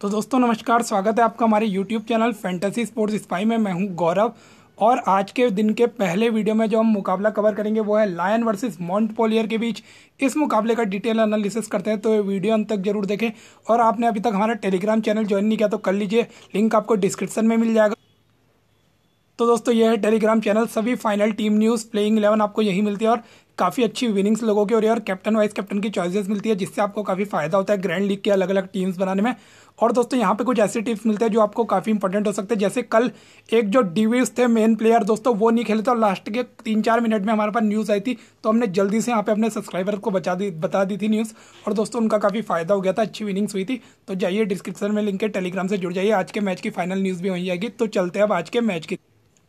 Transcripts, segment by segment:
तो दोस्तों नमस्कार, स्वागत है आपका हमारे YouTube channel fantasy sports spy में। मैं हूं गौरव और आज के दिन के पहले वीडियो में जो हम मुकाबला कवर करेंगे वो है लायन वर्सेस मॉन्टपेलियर के बीच। इस मुकाबले का डिटेल एनालिसिस करते हैं, तो ये वीडियो अंत तक जरूर देखें। और आपने अभी तक हमारा टेलीग्राम चैनल ज्वाइन नहीं किया तो कर लीजिए, लिंक आपको डिस्क्रिप्शन में मिल जाएगा। तो दोस्तों ये है टेलीग्राम चैनल, सभी फाइनल टीम न्यूज़ प्लेइंग 11 आपको यही मिलती है और काफ़ी अच्छी विनिंग्स लोगों की हो रही है और कैप्टन वाइस कैप्टन की चॉइसेस मिलती है, जिससे आपको काफ़ी फायदा होता है ग्रैंड लीग के अलग अलग टीम्स बनाने में। और दोस्तों यहाँ पे कुछ ऐसे टिप्स मिलते हैं जो आपको काफ़ी इंपॉर्टेंट हो सकते हैं। जैसे कल एक जो डिवीज थे मेन प्लेयर दोस्तों, वो नहीं खेले थे और लास्ट के 3-4 मिनट में हमारे पास न्यूज़ आई थी, तो हमने जल्दी से यहाँ पे अपने सब्सक्राइबर को बता दी थी न्यूज़। और दोस्तों उनका काफ़ी फायदा हो गया था, अच्छी विनिंग्स हुई थी। तो जाइए डिस्क्रिप्शन में लिंक है, टेलीग्राम से जुड़ जाइए। आज के मैच की फाइनल न्यूज़ भी हो जाएगी। तो चलते हैं अब आज के मैच की।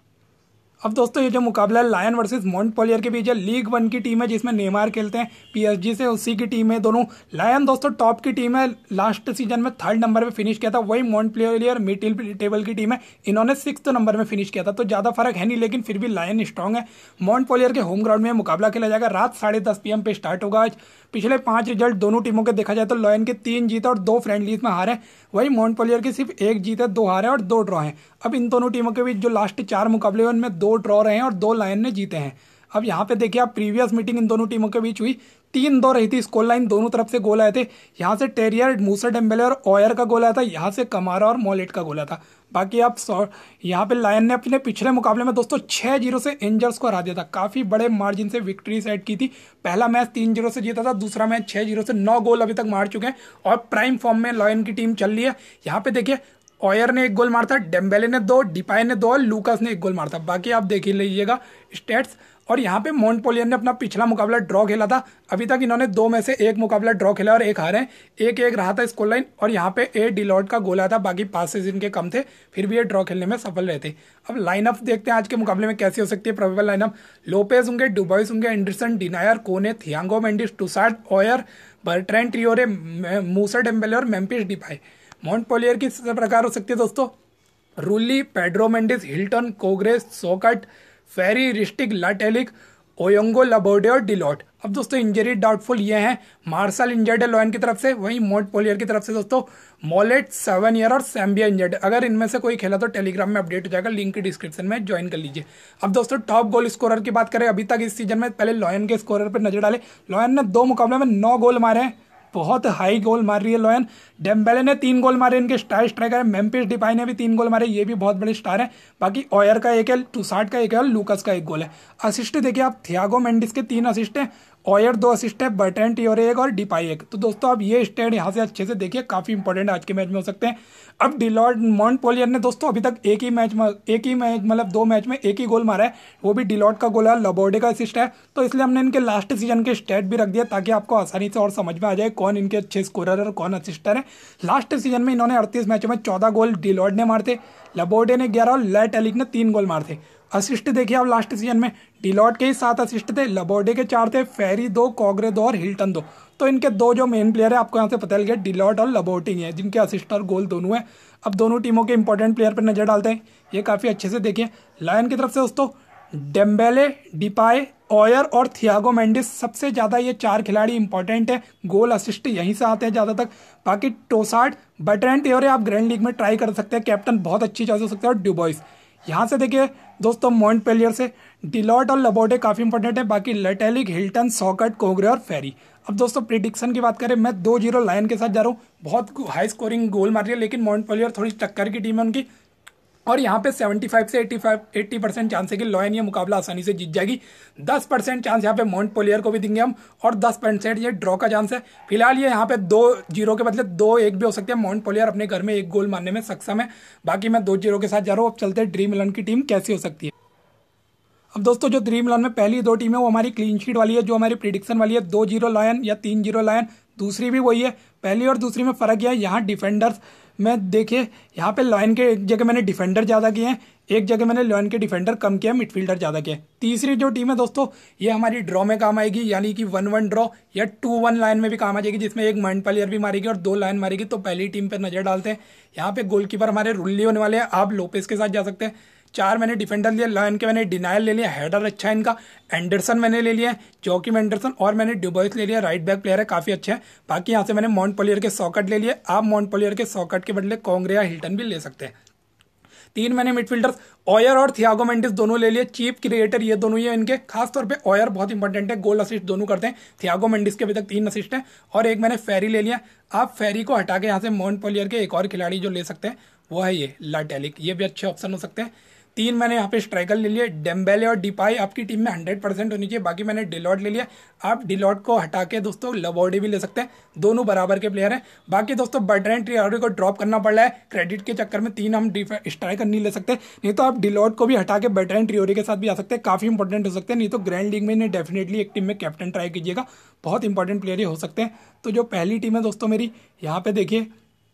अब दोस्तों ये जो मुकाबला है लायन वर्सेस मॉन्टपेलियर के बीच है, लीग 1 की टीम है जिसमें नेमार खेलते हैं, पीएसजी से उसी की टीम है दोनों। लायन दोस्तों टॉप की टीम है, लास्ट सीजन में 3rd नंबर पे फिनिश किया था। वही मॉन्टपेलियर मिडिल टेबल की टीम है, इन्होंने 6th नंबर में फिनिश किया था। तो ज़्यादा फर्क है नहीं, लेकिन फिर भी लायन स्ट्रॉन्ग है। मॉन्टपेलियर के होम ग्राउंड में मुकाबला खेला जाएगा, रात 10:30 PM पे स्टार्ट होगा। आज पिछले 5 रिजल्ट दोनों टीमों के देखा जाए तो लायन के 3 जीत और 2 फ्रेंडलीज में हार है, वही मॉन्टपेलियर की सिर्फ 1 जीत है, 2 हार है और 2 ड्रॉ हैं। अब इन दोनों टीमों के बीच जो लास्ट 4 मुकाबले हुए उनमें 2 ड्रॉ रहे हैं और 2 लायन ने जीते हैं। अब यहाँ पे देखिए आप, प्रीवियस मीटिंग इन दोनों टीमों के बीच हुई, 3-2 रही थी स्कोर लाइन, दोनों तरफ से गोल आए थे। यहाँ से टेरियर, मूसा डेम्बेले और ऑयर का गोल आया था, यहाँ से कमारा और मॉलेट का गोल आया था। बाकी आप यहाँ पे लायन ने अपने पिछले मुकाबले में दोस्तों 6-0 से एंजल्स को हरा दिया था, काफ़ी बड़े मार्जिन से विक्ट्री सेट की थी। पहला मैच 3-0 से जीता था, दूसरा मैच 6-0 से। 9 गोल अभी तक मार चुके हैं और प्राइम फॉर्म में लायन की टीम चल रही है। यहाँ पे देखिए ऑयर ने 1 गोल मारा था, डेम्बेले ने 2, डिपाई ने 2 और लूकास ने 1 गोल मारा था। बाकी आप देख ही लीजिएगा स्टेट्स। और यहाँ पे मॉन्टपेलियर ने अपना पिछला मुकाबला ड्रॉ खेला था, अभी तक इन्होंने 2 में से 1 मुकाबला ड्रॉ खेला और 1 हारे हैं। 1-1 रहा था स्कोर लाइन और यहाँ पे ए डिलॉट का गोल आया था, बाकी पासेस इनके कम थे, फिर भी ये ड्रॉ खेलने में सफल रहते। अब लाइनअप देखते हैं आज के मुकाबले में कैसी हो सकती है प्रोबेबल लाइनअप। लोपेज होंगे, डुबॉइस होंगे, Andersen, Denayer, Kone, Thiago Mendes, Tousart, Aouar, Bertrand Traore, Moussa Dembele और मेम्फिस डिपाई। मॉन्टपेलियर की इस प्रकार हो सकती है दोस्तों: रूली, पेड्रो मेंडिस, हिल्टन, कोग्रेस, Souquet, Ferri, Ristic, Le Tallec, Oyongo, Laborde और डिलॉट। अब दोस्तों इंजरी डाउटफुल ये हैं, मार्शल इंजर्ड है लॉयन की तरफ से, वहीं मॉन्टपेलियर की तरफ से दोस्तों मॉलेट, 7 ईयर और सैम्बिया इंजर्ड। अगर इनमें से कोई खेला तो टेलीग्राम में अपडेट हो जाएगा, लिंक डिस्क्रिप्शन में ज्वाइन कर लीजिए। अब दोस्तों टॉप गोल स्कोरर की बात करें अभी तक इस सीजन में, पहले लॉयन के स्कोरर पर नजर डाले। लॉयन ने 2 मुकाबले में 9 गोल मारे हैं, बहुत हाई गोल मार रही है लॉयन। डेम्बेले ने 3 गोल मारे, इनके स्टार स्ट्राइकर है। मेम्फिस डिपाई ने भी 3 गोल मारे, ये भी बहुत बड़े स्टार है। बाकी ऑयर का 1 है, टुसार्ड का 1 है और लूकस का 1 गोल है। असिस्ट देखिए आप, थियागो मेंडिस के 3 असिस्ट है, ऑयर 2 असिस्ट है, बर्ट्रैंड ट्रियोरे 1 और डिपाई 1। तो दोस्तों अब ये स्टेट यहाँ से अच्छे से देखिए, काफी इंपॉर्टेंट आज के मैच में हो सकते हैं। अब डिलॉट, मॉन्टपेलियर ने दोस्तों अभी तक एक ही मैच मतलब 2 मैच में 1 ही गोल मारा है, वो भी डिलॉट का गोल है, लबोर्डे का असिस्ट है। तो इसलिए हमने इनके लास्ट सीजन के स्टेट भी रख दिया ताकि आपको आसानी से और समझ में आ जाए कौन इनके अच्छे स्कोरर और कौन असिस्टर है। लास्ट सीजन में इन्होंने 38 मैचों में 14 गोल डिलॉट ने मारते, लबोर्डे ने 11 और लाटेलिक ने 3 गोल मारते। असिस्ट देखिए आप, लास्ट सीजन में डिलॉट के ही 7 असिस्ट थे, लबोर्डे के 4 थे, फेरी 2, कोग्रे 2 और हिल्टन 2। तो इनके 2 जो मेन प्लेयर है आपको यहाँ से पता चल गया, डिलॉट और लबोर्डे है, जिनके असिस्ट और गोल दोनों हैं। अब दोनों टीमों के इंपॉर्टेंट प्लेयर पर नजर डालते हैं, ये काफ़ी अच्छे से देखिए। लायन की तरफ से दोस्तों डेम्बेले, डिपाई, ऑयर और थियागो मेंडिस, सबसे ज़्यादा ये 4 खिलाड़ी इंपॉर्टेंट है, गोल असिस्ट यहीं से आते हैं ज़्यादा तक। बाकी टोसार्ड, बर्ट्रैंड ट्रियोरे आप ग्रैंड लीग में ट्राई कर सकते हैं, कैप्टन बहुत अच्छी चॉइस हो सकता है। और डुबॉइस यहाँ से देखिए दोस्तों, मॉन्टपेलियर से डिलॉट और लबोर्डे काफ़ी इंपॉर्टेंट है, बाकी लटेलिक, हिल्टन, सॉकट, कोग्रे और फेरी। अब दोस्तों प्रिडिक्शन की बात करें, मैं 2-0 लायन के साथ जा रहा हूँ, बहुत हाई स्कोरिंग गोल मार रही है, लेकिन मॉन्टपेलियर थोड़ी टक्कर की टीम है उनकी। और यहाँ पे 75 से 80% चांस है कि लॉयन ये मुकाबला आसानी से जीत जाएगी। 10% चांस यहाँ पे मॉन्टपेलियर को भी देंगे हम और 10% ये ड्रॉ का चांस है। फिलहाल ये यहाँ पे 2-0 के बदले 2-1 भी हो सकते हैं। मॉन्टपेलियर अपने घर में 1 गोल मारने में सक्षम है। बाकी मैं 2-0 के साथ जा रहा हूँ। अब चलते हैं ड्रीम 11 की टीम कैसी हो सकती है। अब दोस्तों जो ड्रीम 11 में पहली 2 टीमें वो हमारी क्लीन शीट वाली है, जो हमारी प्रिडिक्शन वाली है, 2-0 लायन या 3-0 लायन। दूसरी भी वही है, पहली और दूसरी में फ़र्क यह है, यहाँ डिफेंडर्स में देखिए, यहाँ पे लॉयन के एक जगह मैंने डिफेंडर ज़्यादा किए हैं, एक जगह मैंने लॉयन के डिफेंडर कम किया, मिडफील्डर ज़्यादा किए। तीसरी जो टीम है दोस्तों, ये हमारी ड्रॉ में काम आएगी, यानी कि 1-1 ड्रॉ या 2-1 लाइन में भी काम आ जाएगी, जिसमें 1 मॉन्टपेलियर भी मारेगी और 2 लायन मारेगी। तो पहली टीम पर नज़र डालते हैं। यहाँ पे गोलकीपर हमारे रुल्ली होने वाले हैं, आप लोपेस के साथ जा सकते हैं। 4 मैंने डिफेंडर लिए। लायन के मैंने डिनायल ले लिया, हेडर अच्छा है इनका। एंडरसन मैंने ले लिया है, जोकिम एंडरसन, और मैंने ड्यूबॉइस ले लिया, राइट बैक प्लेयर है, काफ़ी अच्छा है। बाकी यहाँ से मैंने मॉन्टपेलियर के सॉकेट ले लिए। आप मॉन्टपेलियर के सॉकेट के बदले कोंग्रे या हिल्टन भी ले सकते हैं। 3 मैंने मिडफील्डर्स ऑयर और थियागो मेंडिस दोनों ले लिए। चीप क्रिएटर ये दोनों ही है इनके, खासतौर पे ऑयर बहुत इंपॉर्टेंट है, गोल असिस्ट दोनों करते हैं। थियागो मेंडिस के अभी तक 3 असिस्ट हैं। और एक मैंने फेरी ले लिया। आप फेरी को हटा के यहाँ से मॉन्टपेलियर के एक और खिलाड़ी जो ले सकते हैं वो है ये लाटेलिक, ये भी अच्छे ऑप्शन हो सकते हैं। 3 मैंने यहाँ पे स्ट्राइकर ले लिए, डेम्बेले और डिपाई आपकी टीम में 100% होनी चाहिए। बाकी मैंने डिलॉट ले लिया। आप डिलॉट को हटा के दोस्तों लबॉडी भी ले सकते हैं, दोनों बराबर के प्लेयर हैं। बाकी दोस्तों बर्ट्रैंड ट्रियोरी को ड्रॉप करना पड़ रहा है क्रेडिट के चक्कर में, 3 हम स्ट्राइकर नहीं ले सकते। नहीं तो आप डिलॉट को भी हटा के बर्ट्रैंड ट्रियोरी के साथ भी आ सकते हैं, काफ़ी इंपॉर्टेंट हो सकते हैं। नहीं तो ग्रैंड लीग में इन्हें डेफिनेटली एक टीम में कैप्टन ट्राई कीजिएगा, बहुत इंपॉर्टेंट प्लेयर ही हो सकते हैं। तो जो पहली टीम है दोस्तों मेरी, यहाँ पे देखिए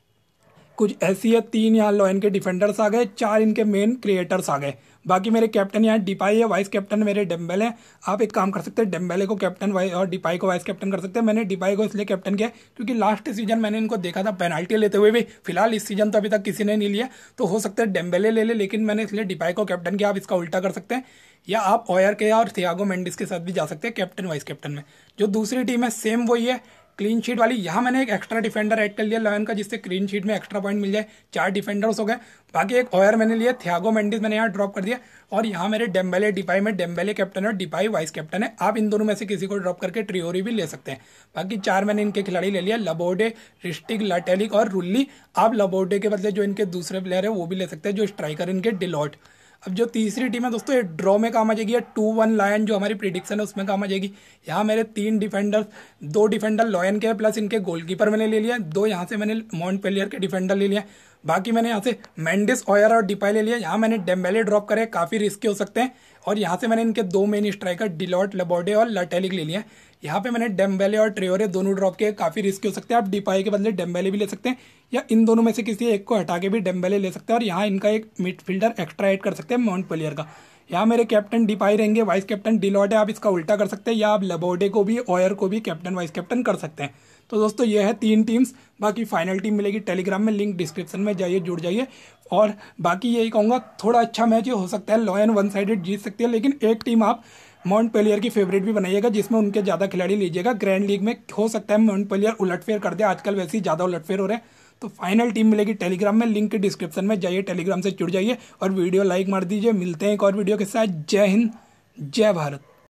कुछ ऐसी है। 3 यहाँ लॉयन के डिफेंडर्स आ गए, 4 इनके मेन क्रिएटर्स आ गए। बाकी मेरे कैप्टन यहाँ डिपाई है, वाइस कैप्टन मेरे डेम्बेले हैं। आप एक काम कर सकते हैं, डेम्बेले को कैप्टन और डिपाई को वाइस कैप्टन कर सकते हैं। मैंने डिपाई को इसलिए कैप्टन किया क्योंकि लास्ट सीजन मैंने इनको देखा था पेनाल्टी लेते हुए भी। फिलहाल इस सीजन तो अभी तक किसी ने नहीं लिया, तो हो सकता है डेम्बेले ले ले, लेकिन मैंने इसलिए डिपाई को कैप्टन किया। आप इसका उल्टा कर सकते हैं, या आप ऑयर के और थियागो मेंडिस के साथ भी जा सकते हैं कैप्टन वाइस कैप्टन में। जो दूसरी टीम है सेम वही है, क्लीन शीट वाली। यहाँ मैंने एक एक्स्ट्रा डिफेंडर ऐड कर लिया लायन का, जिससे क्लीन शीट में एक्स्ट्रा पॉइंट मिल जाए। 4 डिफेंडर्स हो गए। बाकी एक ऑयर मैंने लिया, थियागो मेंडिस मैंने यहाँ ड्रॉप कर दिया। और यहाँ मेरे डेम्बेले डिपाई में डेम्बेले कैप्टन है, डिपाई वाइस कैप्टन है। आप इन दोनों में से किसी को ड्रॉप करके ट्रियोरी भी ले सकते हैं। बाकी 4 मैंने इनके खिलाड़ी ले लिया, लबोडे, रिस्टिक, लाटेलिक और रुल्ली। आप लबोडे के बदले जो इनके दूसरे प्लेयर है वो भी ले सकते हैं, जो स्ट्राइकर इनके डिलॉट। अब जो तीसरी टीम है दोस्तों, ये ड्रॉ में काम आ जाएगी, या 2-1 लायन जो हमारी प्रिडिक्शन है उसमें काम आ जाएगी। यहाँ मेरे 3 डिफेंडर, 2 डिफेंडर लॉयन के प्लस इनके गोलकीपर मैंने ले लिया, 2 यहाँ से मैंने मॉन्टपेलियर के डिफेंडर ले लिया। बाकी मैंने यहाँ से मेंडिस, ऑयर और डिपाई ले लिया। यहाँ मैंने डेम्बेले ड्रॉप करे, काफ़ी रिस्की हो सकते हैं। और यहाँ से मैंने इनके 2 मेन स्ट्राइकर डिलॉट, लबोडे और लाटेलिक ले लिया। यहाँ पे मैंने डेम्बेले और ट्रियोरे दोनों ड्रॉप किए, काफ़ी रिस्की हो सकते हैं। आप डिपाई के बदले डेम्बेले भी ले सकते हैं, या इन दोनों में से किसी एक को हटा के भी डेम्बेले ले सकते हैं। और यहाँ इनका एक मिडफील्डर एक्स्ट्रा ऐड कर सकते हैं मॉन्टपेलियर का। यहाँ मेरे कैप्टन डिपाई रहेंगे, वाइस कैप्टन डिलॉट है। आप इसका उल्टा कर सकते हैं, या आप लबोडे को भी, ऑयर को भी कैप्टन वाइस कैप्टन कर सकते हैं। तो दोस्तों ये है 3 टीम्स। बाकी फाइनल टीम मिलेगी टेलीग्राम में, लिंक डिस्क्रिप्शन में, जाइए जुड़ जाइए। और बाकी यही कहूँगा, थोड़ा अच्छा मैच ये हो सकता है, लॉयन 1 साइडेड जीत सकती है, लेकिन एक टीम आप मॉन्टपेलियर की फेवरेट भी बनाइएगा, जिसमें उनके ज़्यादा खिलाड़ी लीजिएगा। ग्रैंड लीग में हो सकता है मॉन्टपेलियर उलटफेर कर दे, आजकल वैसे ही ज़्यादा उलटफेर हो रहे हैं। तो फाइनल टीम मिलेगी टेलीग्राम में, लिंक डिस्क्रिप्शन में, जाइए टेलीग्राम से जुड़ जाइए और वीडियो लाइक मार दीजिए। मिलते हैं एक और वीडियो के साथ। जय हिंद, जय भारत।